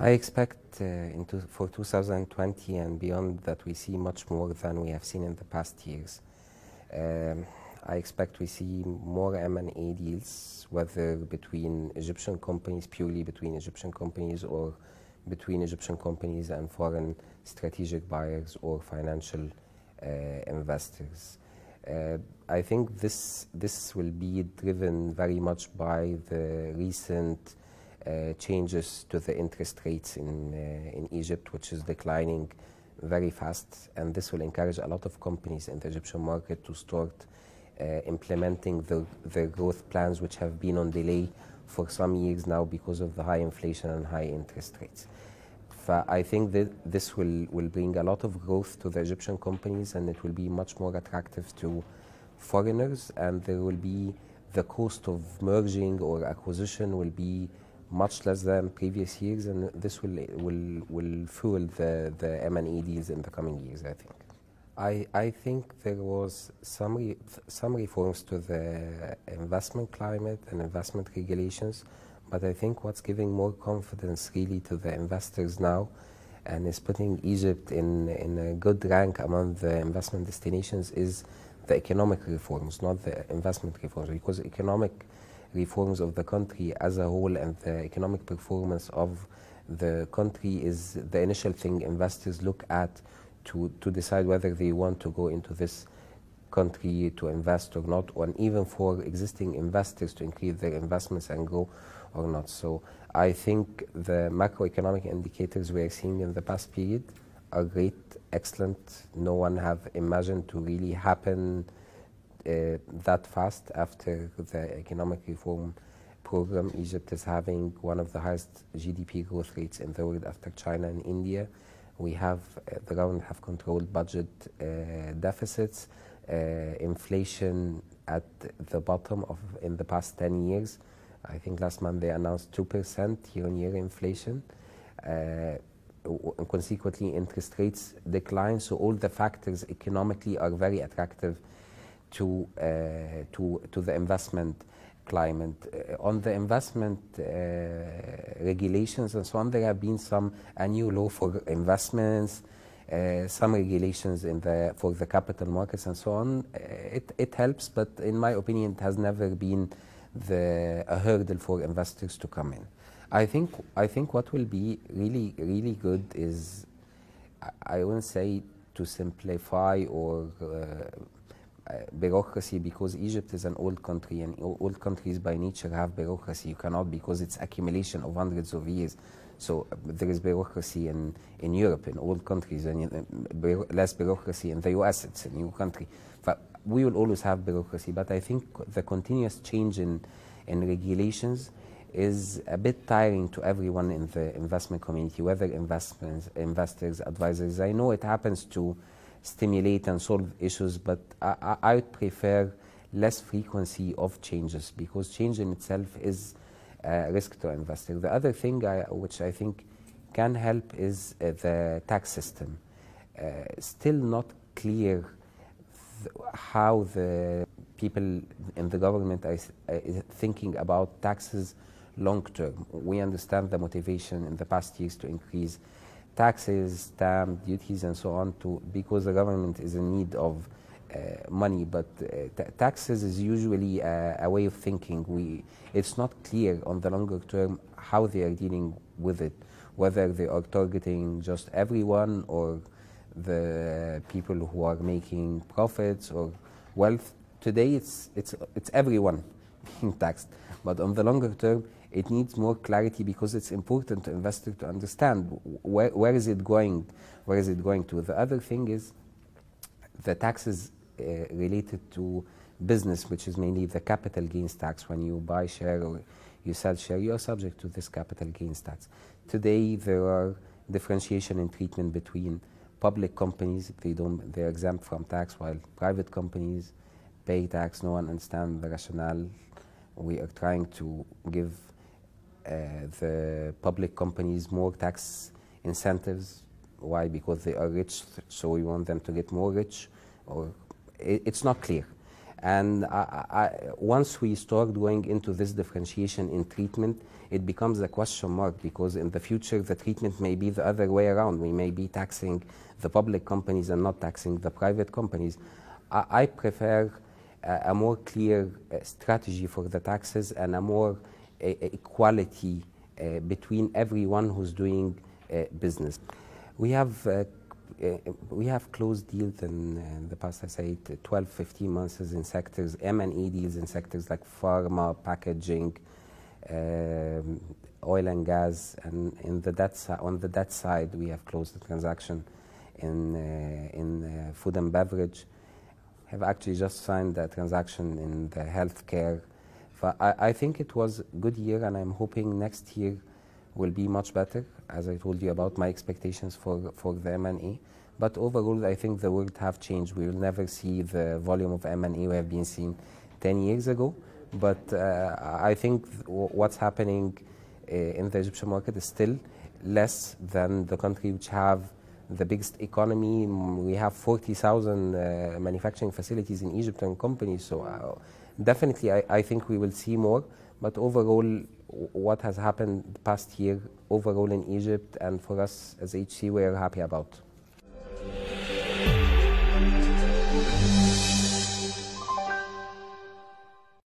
I expect for 2020 and beyond that we see much more than we have seen in the past years. I expect we see more M&A deals, whether between Egyptian companies, purely between Egyptian companies, or between Egyptian companies and foreign strategic buyers or financial investors. I think this will be driven very much by the recent changes to the interest rates in Egypt, which is declining very fast, and this will encourage a lot of companies in the Egyptian market to start implementing their growth plans, which have been on delay for some years now because of the high inflation and high interest rates. I think that this will bring a lot of growth to the Egyptian companies, and it will be much more attractive to foreigners, and there will be the cost of merging or acquisition will be much less than previous years, and this will fuel the M&A deals in the coming years, I think. I think there was some reforms to the investment climate and investment regulations, but I think what's giving more confidence really to the investors now and is putting Egypt in a good rank among the investment destinations is the economic reforms, not the investment reforms, because economic reforms of the country as a whole and the economic performance of the country is the initial thing investors look at to decide whether they want to go into this country to invest or not, or even for existing investors to increase their investments and grow or not. So I think the macroeconomic indicators we are seeing in the past period are great, excellent. No one have imagined to really happen that fast after the economic reform program. Egypt is having one of the highest GDP growth rates in the world after China and India. We have, the government have controlled budget deficits, inflation at the bottom in the past 10 years. I think last month they announced 2% year-on-year inflation. Consequently, interest rates decline. So all the factors economically are very attractive to the investment climate. On the investment regulations and so on, there have been a new law for investments, some regulations for the capital markets and so on. It helps, but in my opinion, it has never been a hurdle for investors to come in. I think what will be really good is, I wouldn't say to simplify or bureaucracy, because Egypt is an old country, and old countries by nature have bureaucracy. You cannot, because it's accumulation of hundreds of years. So there is bureaucracy in Europe, in old countries, and less bureaucracy in the US. It's a new country. But we will always have bureaucracy, but I think the continuous change in regulations is a bit tiring to everyone in the investment community, whether investors, advisors. I know it happens to stimulate and solve issues, but I would prefer less frequency of changes, because change in itself is a risk to investors. The other thing which I think can help is the tax system. Still not clear how the people in the government are thinking about taxes long term. We understand the motivation in the past years to increase taxes, stamp duties, and so on, because the government is in need of money. But taxes is usually a way of thinking. It's not clear on the longer term how they are dealing with it, whether they are targeting just everyone or the people who are making profits or wealth. Today it's everyone being taxed, but on the longer term it needs more clarity, because it's important to investors to understand where is it going to. The other thing is the taxes related to business, which is mainly the capital gains tax. When you buy share or you sell share, you are subject to this capital gains tax. Today there are differentiation in treatment between public companies. They're exempt from tax, while private companies pay tax. No one understands the rationale. We are trying to give the public companies more tax incentives. Why? Because they are rich, so we want them to get more rich, or it's not clear. And once we start going into this differentiation in treatment, it becomes a question mark, because in the future the treatment may be the other way around. We may be taxing the public companies and not taxing the private companies. I prefer a more clear strategy for the taxes and a more equality between everyone who's doing business. We have closed deals in the past, I say, 12, 15 months in sectors, M&A deals in sectors like pharma, packaging, oil and gas, and on the debt side, we have closed the transaction in food and beverage. Have actually just signed a transaction in the healthcare. I think it was a good year, and I'm hoping next year will be much better, as I told you about my expectations for the M&A. But overall, I think the world have changed. We will never see the volume of M&A we have been seeing 10 years ago. But I think what's happening in the Egyptian market is still less than the country which have the biggest economy. We have 40,000 manufacturing facilities in Egypt and companies. So definitely, I think we will see more. But overall, what has happened the past year overall in Egypt and for us as HC, we are happy about.